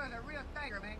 doing a real thing, man.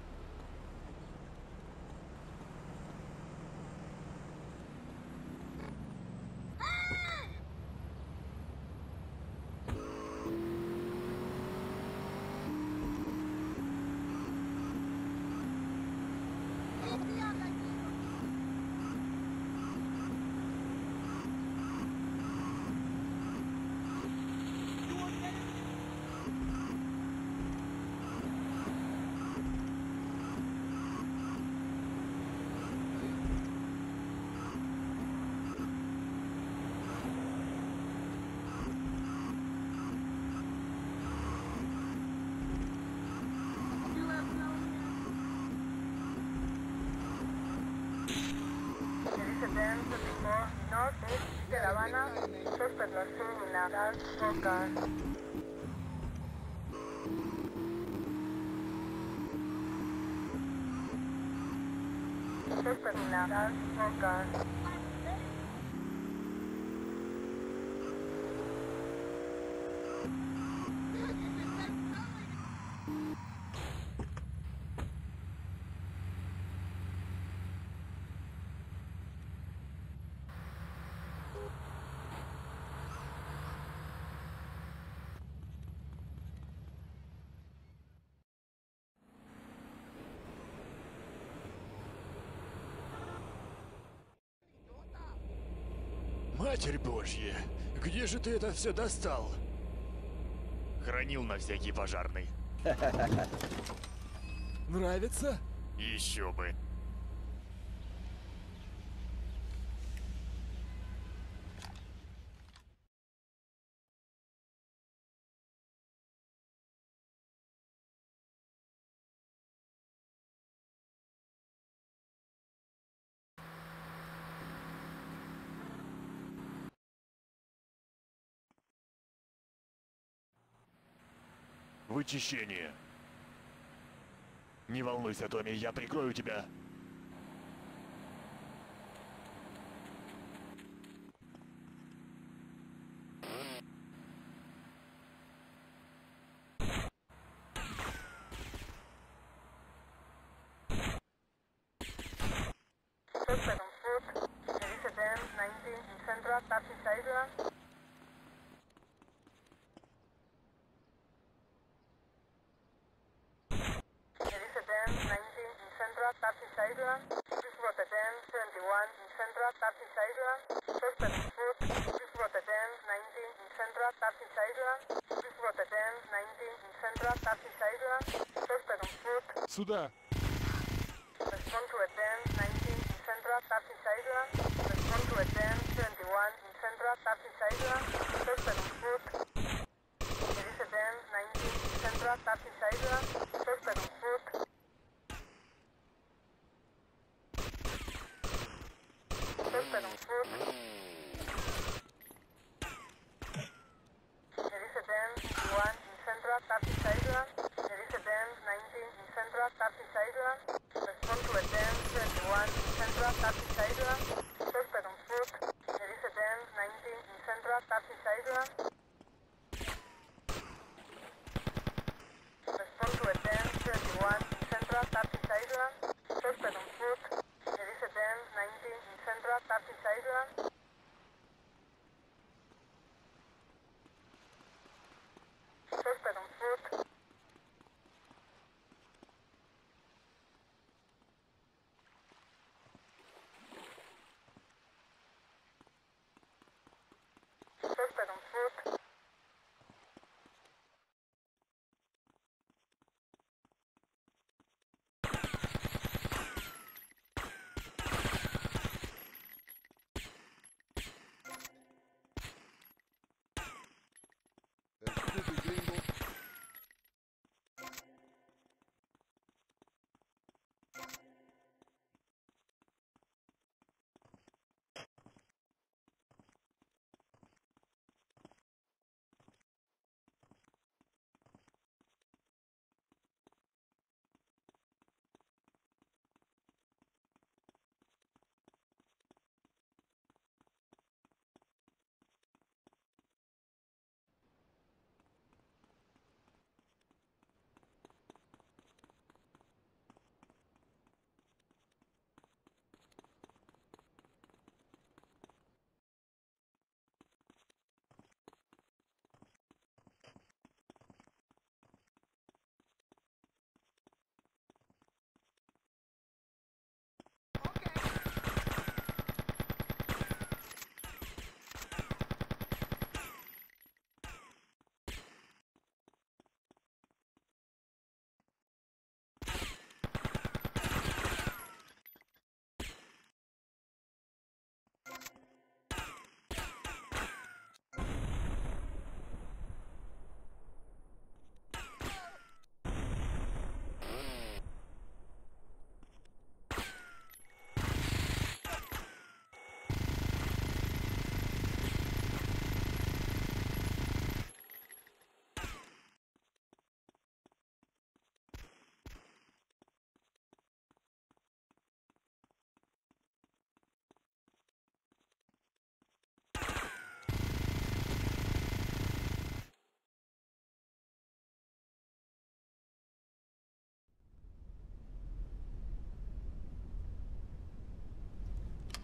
Northeast de La Habana, suspect no seen in a dark car. Suspect in a dark car. Матерь Божья, где же ты это все достал? Хранил на всякий пожарный. Нравится? Еще бы. Вычищение. Не волнуйся, Томми, я прикрою тебя. Suspect on foot, Elise Dam, 19 in Central, Taxi Island. Elise Dam, 19 in Central, Taxi Island. Please Rotterdam, 71 in Central, Taxi Island. Suspect on foot, please Rotterdam, 19 in Central, Taxi Island. Please Rotterdam, 19 in Central, Taxi Island. Suspect on foot. Сюда! Respond to a 10, 19 in Central, Taxi Island. Respond to a 10, 71 in Central, Taxi Island. Suspect on foot. There is a 10, 19 in Central, Taxi Island. Suspect on foot. Suspect on foot. There is a 10, 51 in Central, Taxi Island. There is a 10, 19 in Central, Taxi Island. Respond to a 10, 21 in Central, Taxi Island. Suspect on foot. There is a 10, 19 in Central, Taxi Island. Respond to a 10, 21 in Central, Taxi Island. Suspect on foot. There is a 10, 19 in Central, Taxi Island. Suspect on foot.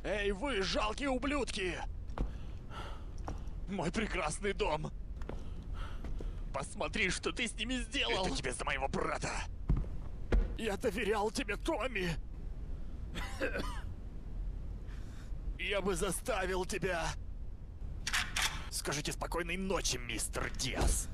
Эй, вы, жалкие ублюдки! Мой прекрасный дом! Посмотри, что ты с ними сделал! Это тебе за моего брата! Я доверял тебе, Томми! Я бы заставил тебя! Скажите спокойной ночи, мистер Диас!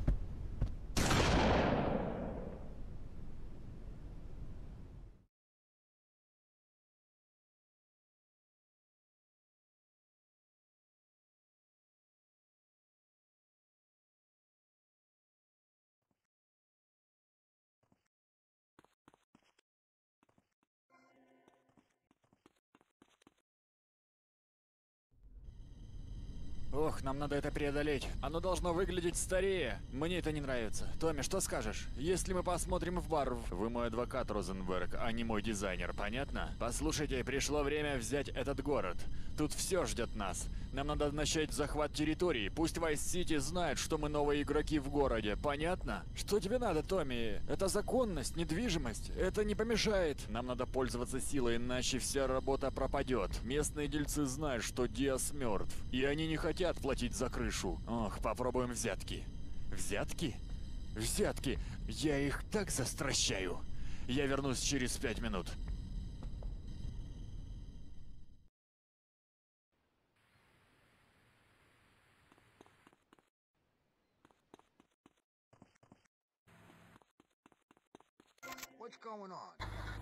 Ох, нам надо это преодолеть. Оно должно выглядеть старее. Мне это не нравится. Томми, что скажешь? Если мы посмотрим в бар... Вы мой адвокат, Розенберг, а не мой дизайнер, понятно? Послушайте, пришло время взять этот город. Тут все ждет нас. Нам надо начать захват территории. Пусть Вайс-Сити знает, что мы новые игроки в городе, понятно? Что тебе надо, Томми? Это законность, недвижимость. Это не помешает. Нам надо пользоваться силой, иначе вся работа пропадет. Местные дельцы знают, что Диас мертв. И они не хотят платить за крышу. Ох, попробуем взятки. Взятки? Взятки! Я их так застращаю. Я вернусь через 5 минут. What's going on?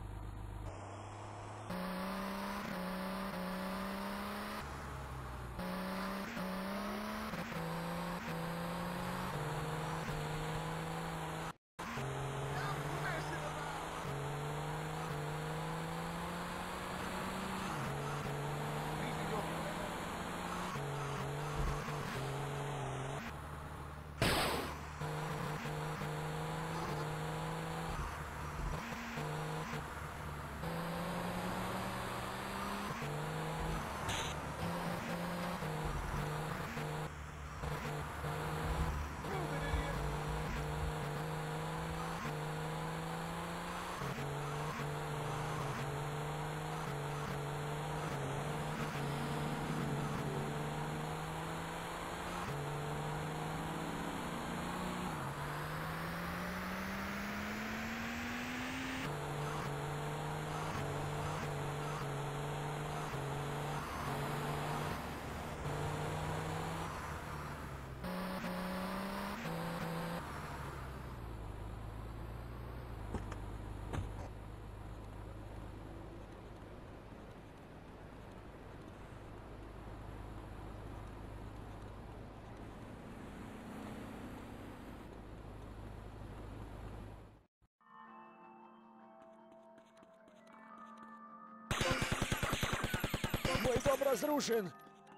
Мой дом разрушен!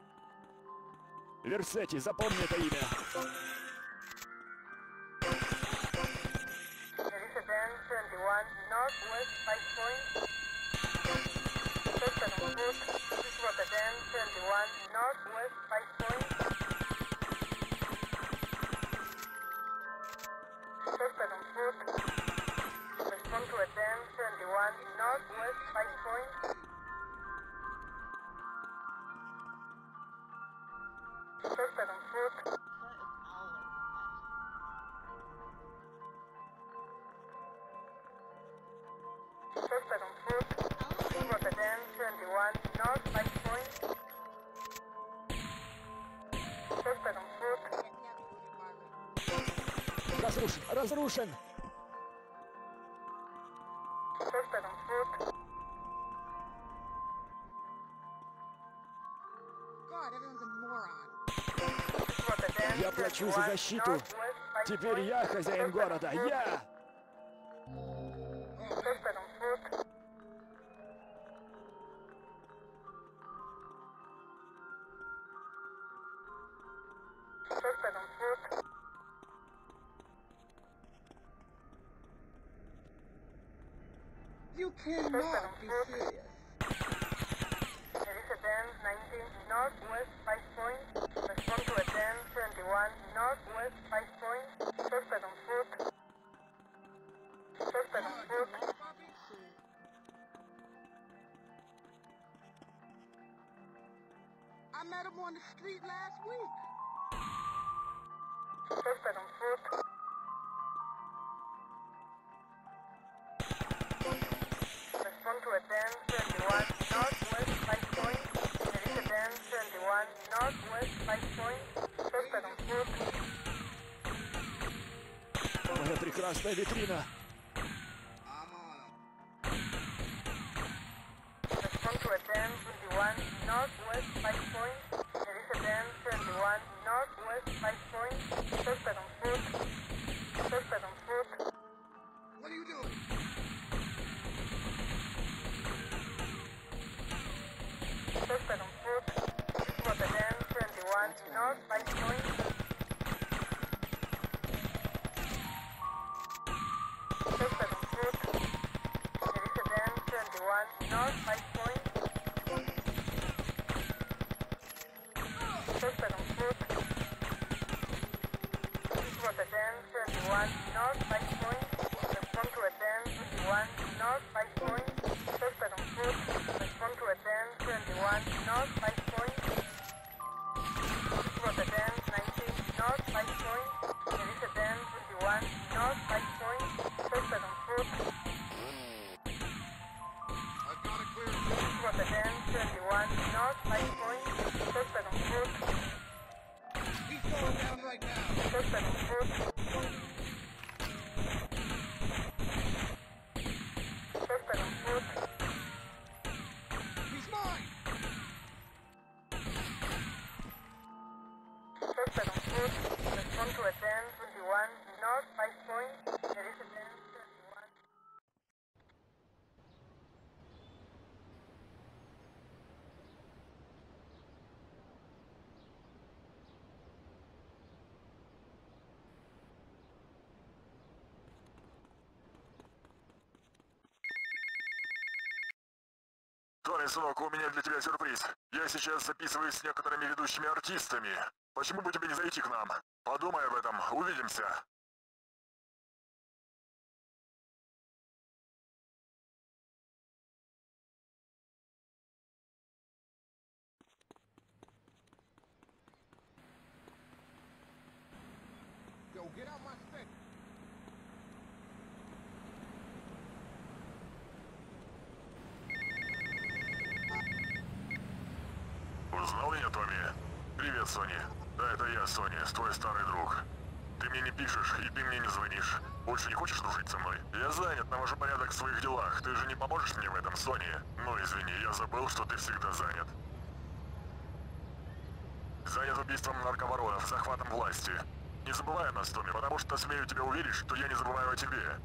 Версети, запомни это имя. Elisa Ben 71, Northwest 5 Point. First and foot, East Rotterdam 71, Northwest 5 Point. First and foot, respond to Aden 71, Northwest 5 Point. First and foot. First and foot, East Rotterdam 71, North 5 Point. First and foot. Разрушен! Разрушен! First and foot. God, everyone's a moron. East Rotterdam Я плачу за 71, защиту. Northwest 5 Теперь Point. я хозяин города. Я! First and foot. First and foot. You cannot be serious. Elisa Ben 19, Northwest 5 Point. Respond to Aden 71, Northwest 5 Point. First and foot. First and foot. I met him on the street last week. Suspect on foot. Respond to a 1071 northwest 5 point. There is a 1071 northwest 5 point. Suspect on foot. Моя прекрасная витрина. I'm on him. Respond to a 1021 northwest 5 point. There is a 1021 northwest 5 point. Suspect on foot. Suspect on foot. What are you doing? Suspect on foot. For the 1021 north 5 point. Suspect on foot. There is a 1021 north 5 point. Suspect on foot. For the 1021 north 5 point. Respond to a 1021 north 5 point. Suspect on foot. Respond to a 1021 north 5 point. For the 1019 north 5 point. There is a 1021 north 5 point. Suspect on foot. I've got a clear For the 1021 north 5 point. Suspect on foot. He's going down right now. Suspect on foot. Suspect on foot. He's mine. Suspect on foot. Respond to a 1021 north 5 point. There is a 1021. Томми, сынок, у меня для тебя сюрприз. Я сейчас записываюсь с некоторыми ведущими артистами. Почему бы тебе не зайти к нам? Подумай об этом, увидимся. Yo, get out my stick. Узнал меня, Томми? Привет, Сони. Да, это я, Сони, твой старый друг. Ты мне не пишешь, и ты мне не звонишь. Больше не хочешь дружить со мной? Я занят, навожу порядок в своих делах. Ты же не поможешь мне в этом, Сони? Ну, извини, я забыл, что ты всегда занят. Занят убийством нарковоронов, захватом власти. Не забывай о нас, Томми, потому что смею тебя уверить, что я не забываю о тебе.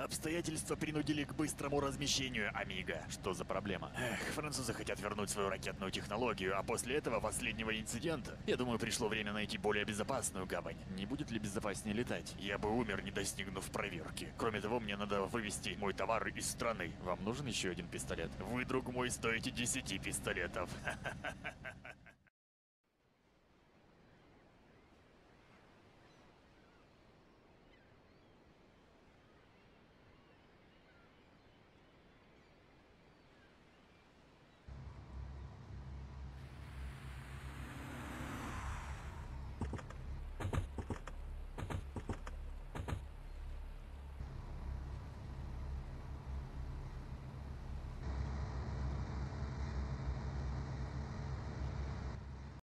Обстоятельства принудили к быстрому размещению, Амиго. Что за проблема? Эх, французы хотят вернуть свою ракетную технологию, а после этого последнего инцидента, я думаю, пришло время найти более безопасную гавань. Не будет ли безопаснее летать? Я бы умер, не достигнув проверки. Кроме того, мне надо вывести мой товар из страны. Вам нужен еще один пистолет? Вы, друг мой, стоите 10 пистолетов.